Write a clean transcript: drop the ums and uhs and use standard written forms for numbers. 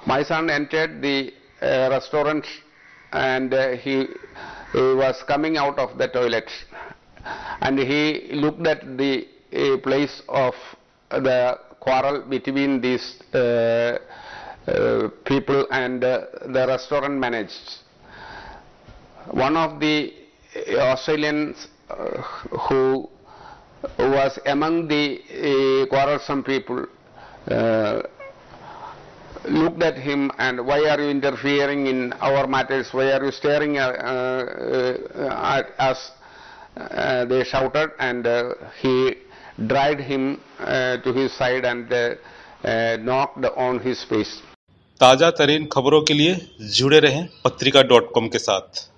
My son entered the restaurant and he was coming out of the toilet, and he looked at the place of the quarrel between these people and the restaurant managed. One of the Australians who was among the quarrelsome people looked at him and, "Why are you interfering in our matters? Why are you staring at us?" They shouted, and he dragged him to his side and knocked on his face. ताजा तरीन खबरों के लिए जुड़े रहें पत्रिका.com के साथ।